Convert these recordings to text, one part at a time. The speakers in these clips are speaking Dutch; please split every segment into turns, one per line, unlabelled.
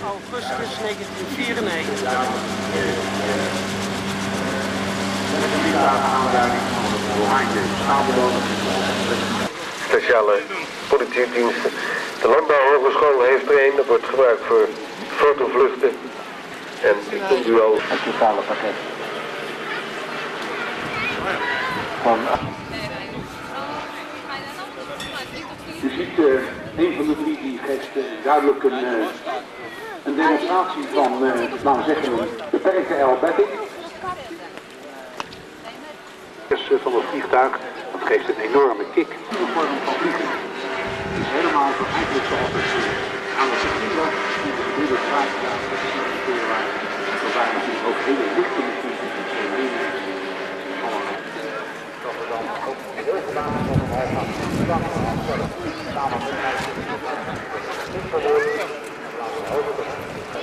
augustus 1994.
Speciale politiediensten. De Landbouwhogeschool heeft er een, dat wordt gebruikt voor fotovluchten. En ik noem u al het totale pakket.
Je ziet een van de drie die geeft duidelijk een demonstratie van, laten we zeggen, een beperkte aerobatic. Van het vliegtuig, dat geeft een enorme kick. De vorm van vliegen is helemaal zo eigenlijk zoals het aan de circuit in de gebieden vaak gedaan wordt. Dat waren natuurlijk ook hele lichte machines. Dat we dan ook heel gedaan hebben om omhoog gaan. Samen met mij niet verwoorden. Laten we hopen dat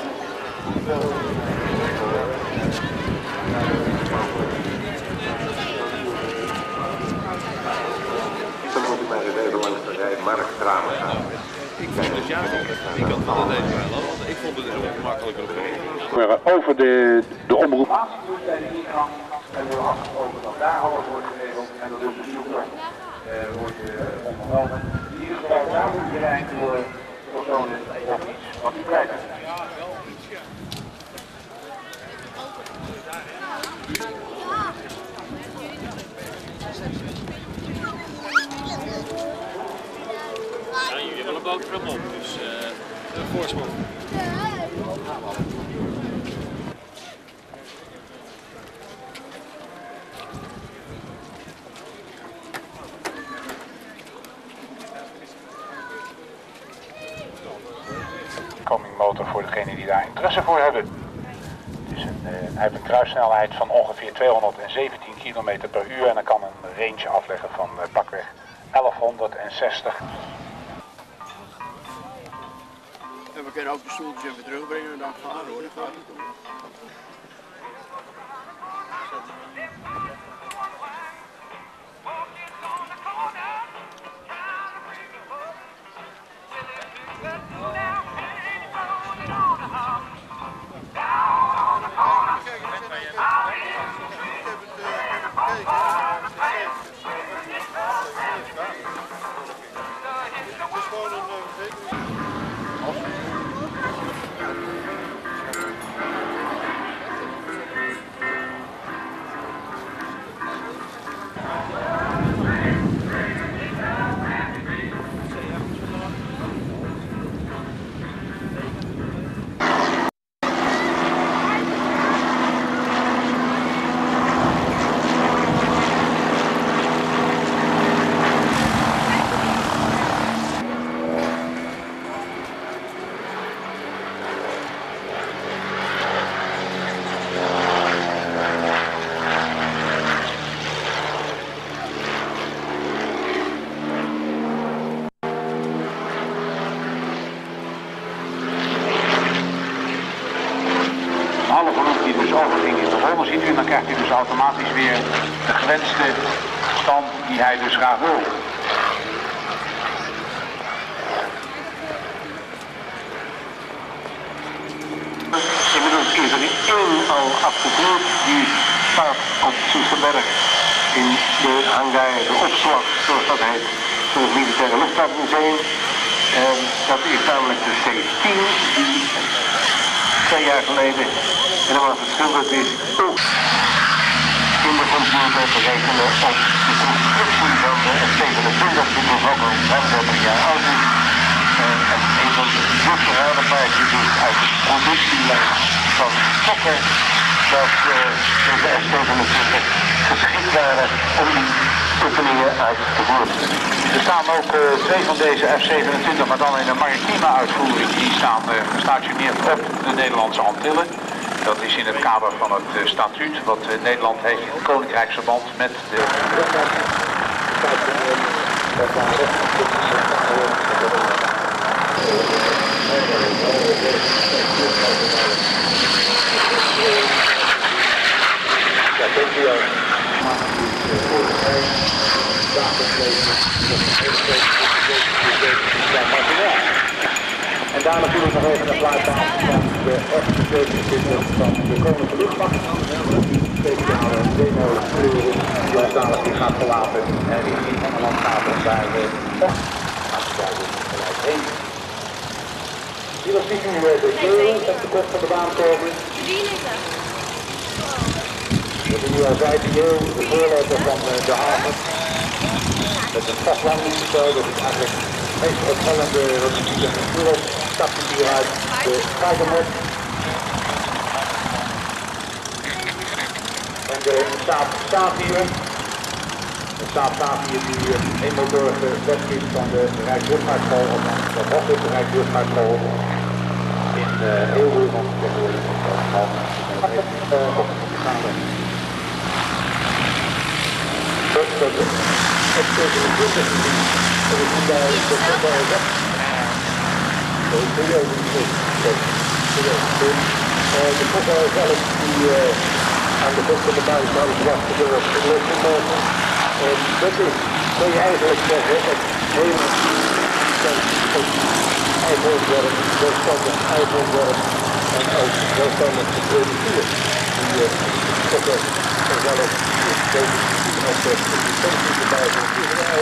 dan moet ik maar eens even langs de Marktramen gaan.
Ik vond het juist die kant van de deze want ik vond het dus ook makkelijker op de
over de omroep. En we hebben afgesproken dat daar alles wordt geregeld en dat wordt wordt ondernomen. In ieder geval daar moet je rijden door personen of iets wat u krijgt.
Ja, jullie hebben een boterham op, dus een voorsprong.
Motor voor degenen die daar interesse voor hebben. Het is hij heeft een kruissnelheid van ongeveer 217 km per uur en dan kan een range afleggen van pakweg 1160.
En we kunnen ook de stoeltjes even terugbrengen en dan varen hoor, dat gaat niet doen.
Alle groep die dus overging in de ronde ziet u, dan krijgt u dus automatisch weer de gewenste stand die hij dus graag wil.
Inmiddels is er één al afgevoerd, die staat op Soesterberg in de hangar, de opslag zoals dat heet, van het Militaire Luchtvaartmuseum. Dat is namelijk de C-10 die 2 jaar geleden helemaal verschillend is ook in de computer te rekenen op de constructie van de F-27 die nog ook al 35 jaar oud is. En een van de grootste paardjes is uit de productielijn van Fokker dat deze F-27 geschikt waren om die oefeningen uit te voeren.
Er staan ook 2 van deze F-27, maar dan in een maritieme uitvoering, die staan gestationeerd op de Nederlandse Antillen. Dat is in het kader van het statuut wat Nederland heeft in koninkrijksverband met de...
Ja, dankjewel.
En daar natuurlijk nog even een fluitplaats van de F-27 van de Koninklijke Luchtmacht. Speciale demo-kleuren die ons dadelijk weer gaat verlaten en richting Engeland gaat en daar gaat de daar dus gelijk heen. Hier was nu de Geel op de kop van de baan komen. Wat ik nu al zei, de Geel, de voorloper van de haven. Met een vastlandingssysteem, dat is eigenlijk het meest opvallende wat je ziet. En Europe stapt hier uit de Fightermod. En de Saab staat hier. De Saab staat hier die eenmotorige fles is van de Rijksluchtvaartschool, of dat was het, de Rijksluchtvaartschool. In heel veel van tegenwoordig op de gaan we. Het is een goede gebied. Dat is bij de voetbal weg. De voetbal zelf die aan de kop van de buitenkant wachten door het voetbal. Dat is, kun je eigenlijk zeggen, het hele eigen-ontwerp, zelfstandig eigen-ontwerp en ook zelfstandig geproduceerd. Die Fokker zelf op de licentie erbij van Israël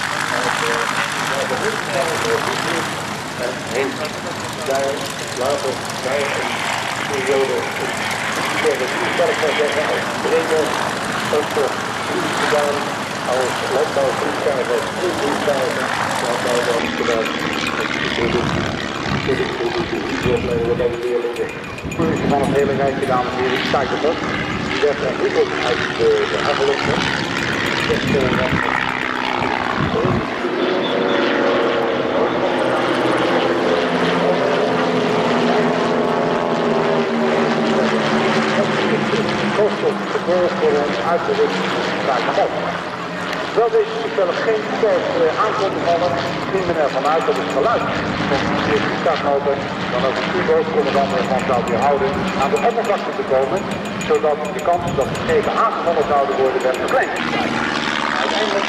en heeft daar later bij een periode militaire toestand van zeggen als trainer ook nog iets gedaan als landbouwvliegtuigen, vliegtuigen, landbouwbouw gedaan en de productie bij de leerlingen. Productie van het hele rijtje, dames en heren, staat erop. Die werd ontwikkeld uit de Havelingen. Wel deze zichzelf geen sterk aankondiging hadden, ging men ervan uit dat het geluid van de startmotor dan ook een U-boot commandant ervan zou weerhouden aan de oppervlakte te komen, zodat de kans dat de schepen aangevallen zouden worden werd verkleind. Uiteindelijk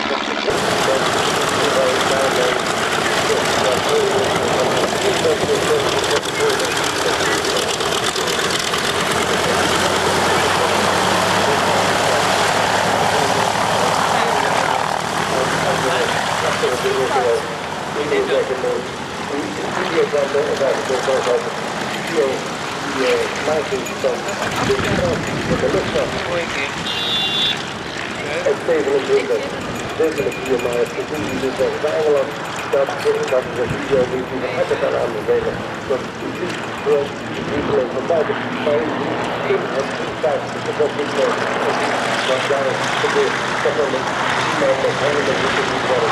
het 27, zekerlijk hier maar het gevoel die dit was bij Engeland, dat de video die van Eppen kan aanbevelen, dat u ziet gewoon niet alleen van buiten, maar in het vliegtuig, dat niet meer, wat daar gebeurt, dat dan dat helemaal niet worden.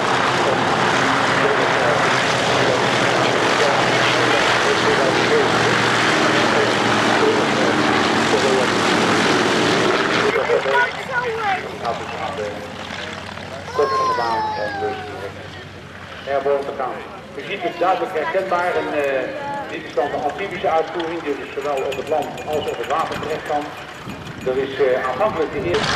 Kort van de baan en dus airborne te gaan. U ziet het duidelijk herkenbaar en dit is dan de amfibische uitvoering die dus zowel op het land als op het water terecht kan. Er is aanvankelijk de eerste.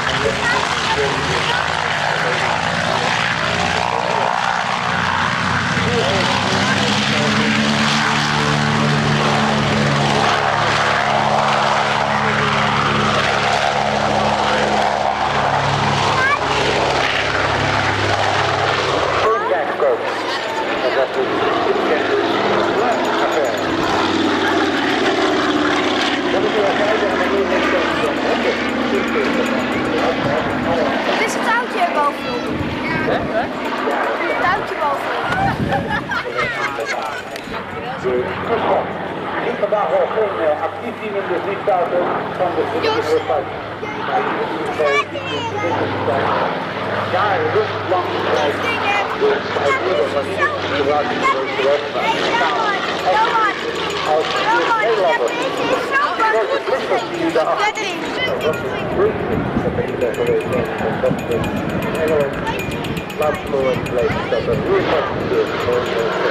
Het is het touwtje bovenop. Het touwtje bovenop.
Ik vandaag al geen actief dienende vliegtuigen van de luchtvaart. Jarenlang gebruikt door uitvoerder van die gebruiken de als Nederlander. Die daarachter. Dat ben je daar geweest. Dat in Engeland laatst nooit gebleven dat er weer wat gebeurt. Gewoon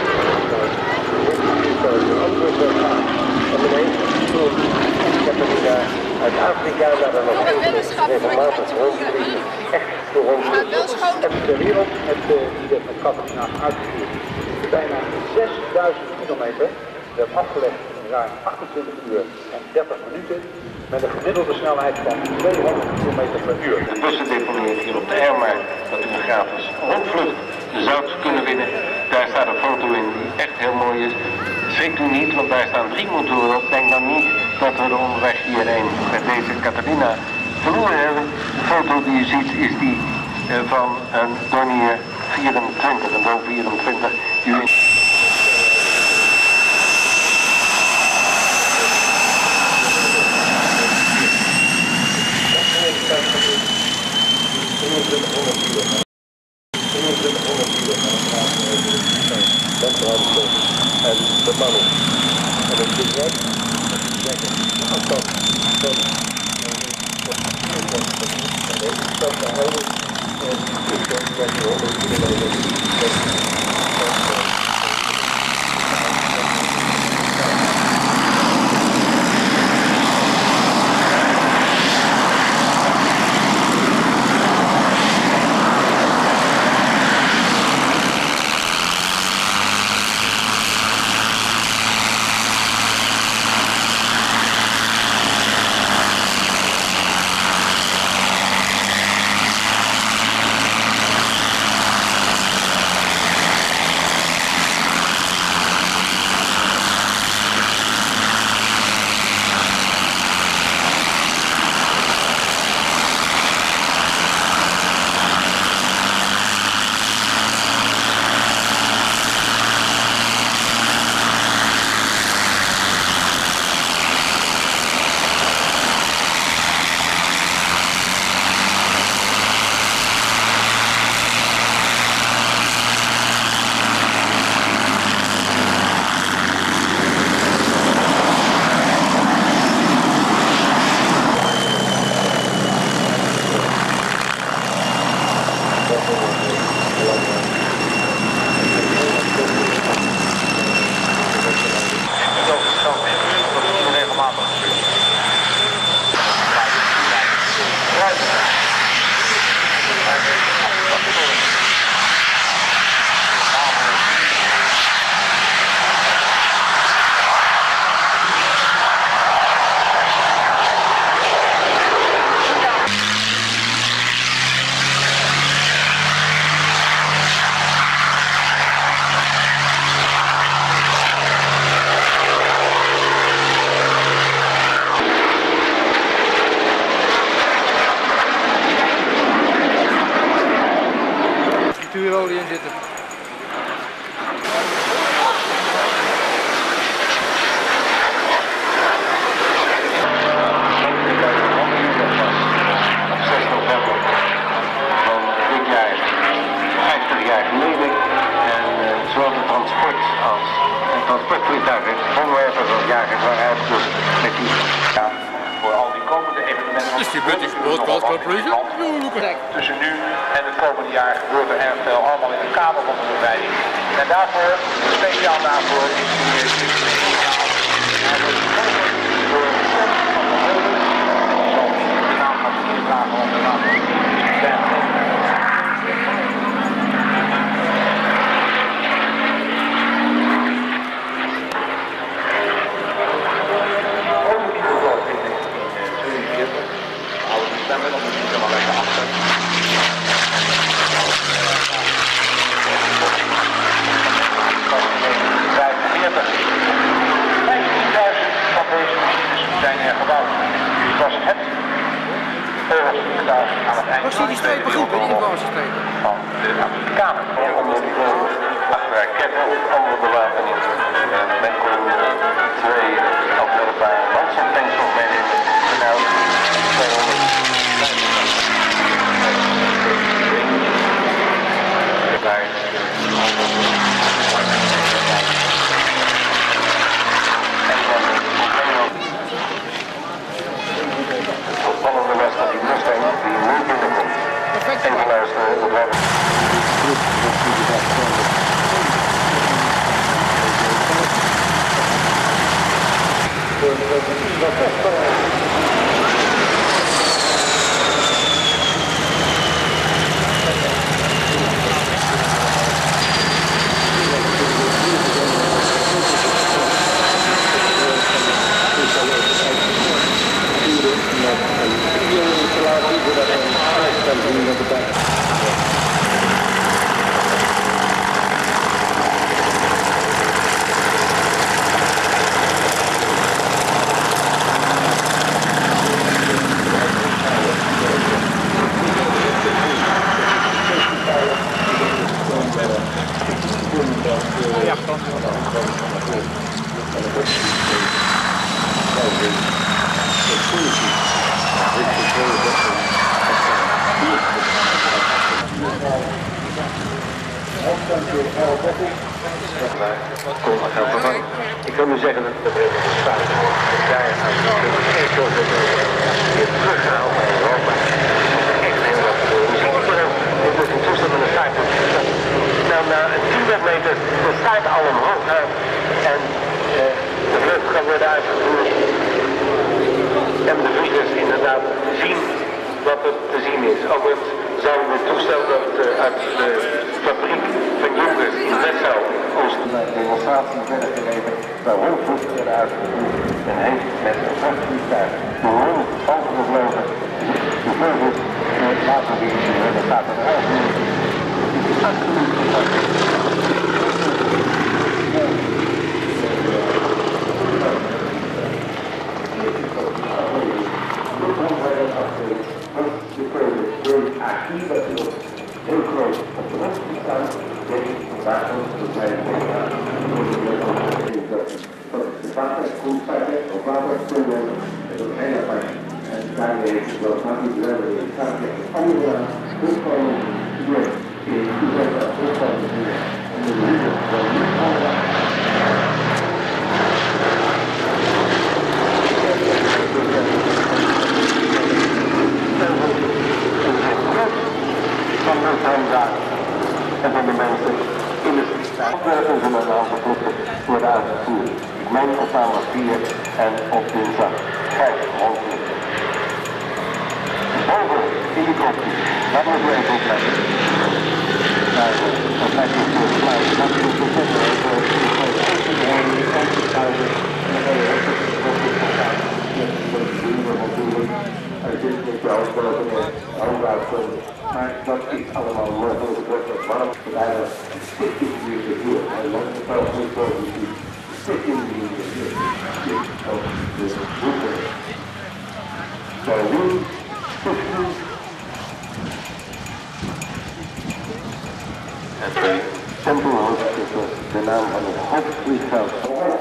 een antwoord wil gaan. En meneer, toen Catalina uit Afrika naar de nog regelmatig rondvliegen. Echt door ons. En de wereld die met Catalina uitgevoerd. Bijna 6000 kilometer. We hebben afgelegd in ruim 28 uur en 30 minuten met een gemiddelde snelheid van 200 km per uur.
De bussen deponeert hier op de Airmarkt dat u een gratis rondvlucht zout kunnen winnen. Daar staat een foto in die echt heel mooi is. Schrikt u niet, want daar staan 3 motoren op. Denk dan niet dat we de onderweg hierheen met deze Catalina verloren hebben. De foto die u ziet is die van een Dornier 24, een Boeing 24. Die u en de mannen. En het is net de afstand van de stad te houden en de 100 kilometer.
Vuurolie in zitten.
Op 6 november van dit jaar, 50 jaar geleden. En zowel de transportvliegtuigen, onderwerpers als jagers waren uitgerust met die.
Ja, voor al die komende evenementen. Tussen nu en het komende jaar gebeurt er erg veel, allemaal in het kader van de beveiliging. En daarvoor, speciaal daarvoor, is de naam van de vragen om de naam van stemmen, dan moet je er maar lekker achter. 15.000 van deze machines zijn er gebouwd. Dit was het oorlogsvliegtuig aan het eind van de Tweede Wereldoorlog van de Amerikanen. Onder achter raketten of andere bewapening. Men kon 2 afwerkbare landstandtanks nog meenemen. Nou, 200. Opvallende was dat die Mustang die nu binnenkomt. En geluisterd, dat waren...
Ik kan nu zeggen dat de staat daar echt zo weer teruggehaald naar Europa. Echt heel wat dit is een toestel met een staart. Nou, na 10 meter de staart al omhoog gaat en de vlucht kan worden uitgevoerd. En de vliegers inderdaad zien wat er te zien is. Overigens zou het toestel dat uit de fabriek van Jonkers in Westouw Oosten naar de demonstratie verder gegeven, waar rondvluchten werden uitgevoerd en heeft met een vrachtvliegtuig de rond overgevlogen. De vleugels laten weer in de staat er eigenlijk absoluut archief dat we nog heel groot op de rest staan, denk ik, waar we zijn dat is de waterkoelvaardig of waterkoelen en dat is heel apart. En daarmee heeft het wel natuurlijk wel in de staat tegen andere hulpvormen door in de hulpvormen en de liefde van de van de Fouga en van de mensen in de staat. Ontwerpen zullen een aantal vluchten worden uitgevoerd. Ik meen op maandag 4 en op dinsdag 5 rondvluchten. Boven in die kopjes, dat moet je even opletten. Maar dat lijkt me voor het sluiten. Dat is de zender en dan ga je ook het gaan. Uit dit moet je afspraken met hoogwaarden. Maar dat is allemaal mogelijk. Dat warm gedaan. Stichting die je doet. Hij loopt het wel goed positief. Stichting die je doet. Ook de groepen. Zo doen. Het tempelhoofd is de naam van het hoofdvliegveld.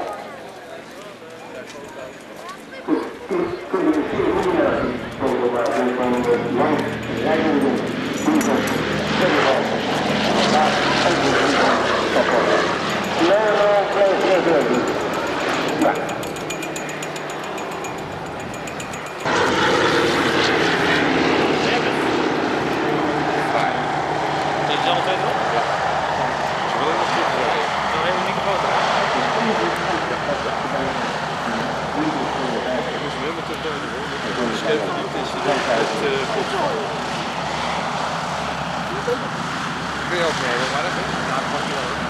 Kun je ook mee, maar dat is het. Mag je wel.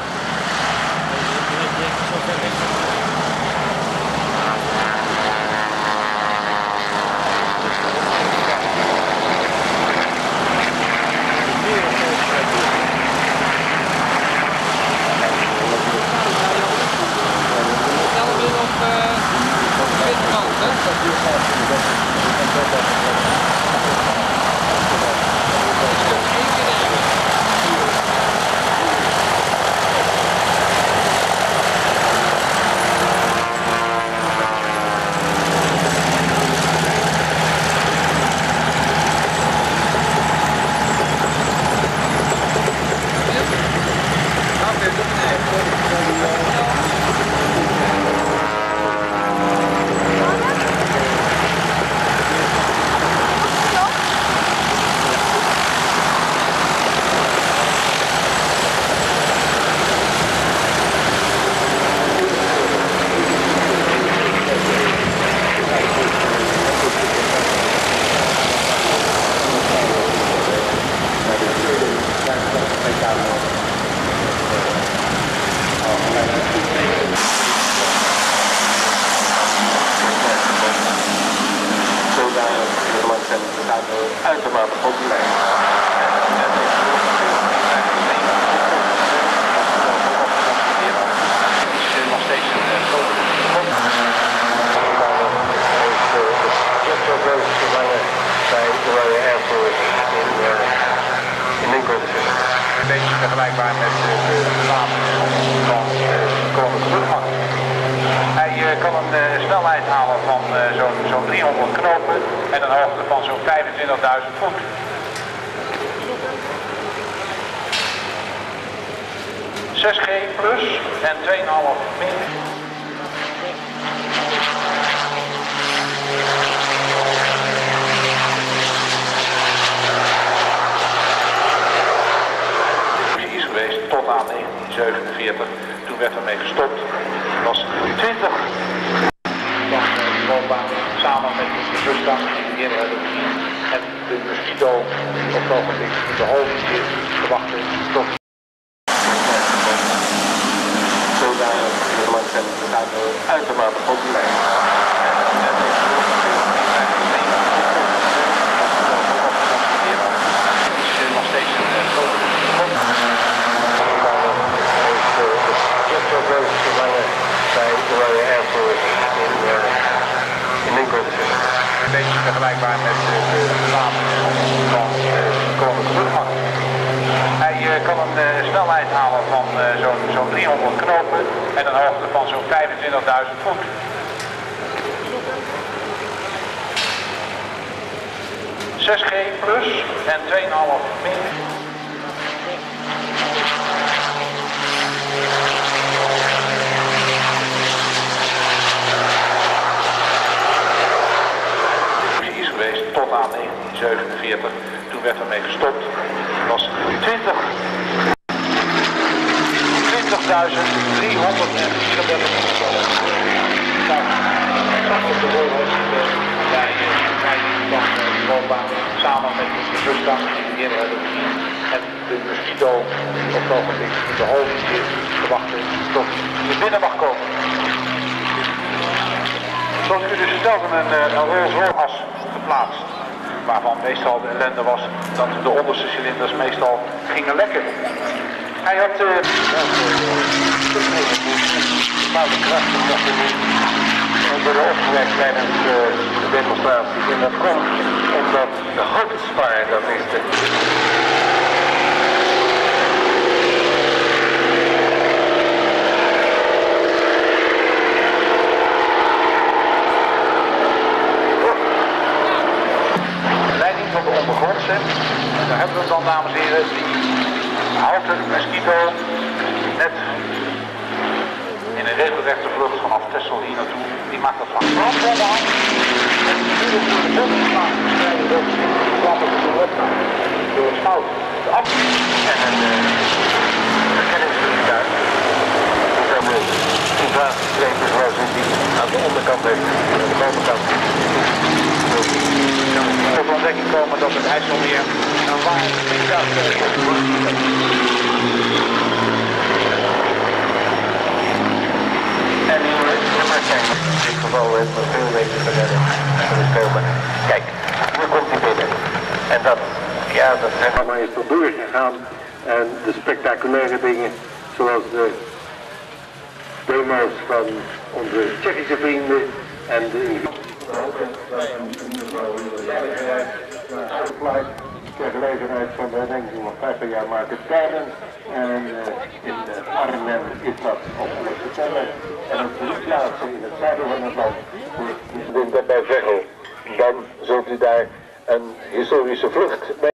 van zo'n 25.000 voet. ...6G plus en 2,5 min. Is geweest tot aan 1947. Toen werd ermee gestopt. Het was 20. Samen met de busstang die we eerder hebben gezien. En de Mosquito op het ogenblik in de hoofd zit te wachten tot.
Zodanig de belangstelling uitermate populair.
Nog steeds een grote
bij de Airshow in Lincoln.
een beetje vergelijkbaar met de baan van de Koninklijke Luchtmacht. Hij kan een snelheid halen van zo'n 300 knopen en een hoogte van zo'n 25.000 voet. ...6G plus en 2,5 min. Is geweest tot aan 1947. Toen werd ermee gestopt. Het was 20.334 samen met de busstang die we eerder hebben gezien. En de Mosquito op het ogenblik in de hoofd zit te wachten tot hij binnen mag komen. Zoals ik u dus vertelde, een Rolls-Royce geplaatst. Waarvan meestal de ellende was dat de onderste cilinders meestal gingen lekken. Hij had
bepaalde krachten worden opgewekt tijdens de demonstratie. En dat komt omdat de houtspar, dat is de
leiding van de ondergrondse. En daar hebben we dan, dames en heren, die houten Mosquito net in een regelrechte vlucht vanaf Texel hier naartoe. Die maakt dat van brandbommen af. En die natuurlijk door de bom gaan strijden door de klappen door de opname. Door het fout. De af.
en een verkenningsvliegtuig. Dus dat de inflatiestrepen zoals u die aan de onderkant heeft, aan de bovenkant.
Tot de ontdekking komen dat het IJsselmeer een waar vliegtuig is.
En in dit geval heeft nog veel weten gekomen. Kijk, nu komt hij binnen. En dat, ja, dat programma is tot doorgegaan. En de spectaculaire dingen, zoals de demo's van onze Tsjechische vrienden en de ter gelegenheid van de herdenking van 50 jaar Market Garden. En in Arnhem is dat op 1 september. En op 3 plaatsen in het zuiden van het land. Bij Veghel. Dan zult u daar een historische vlucht mee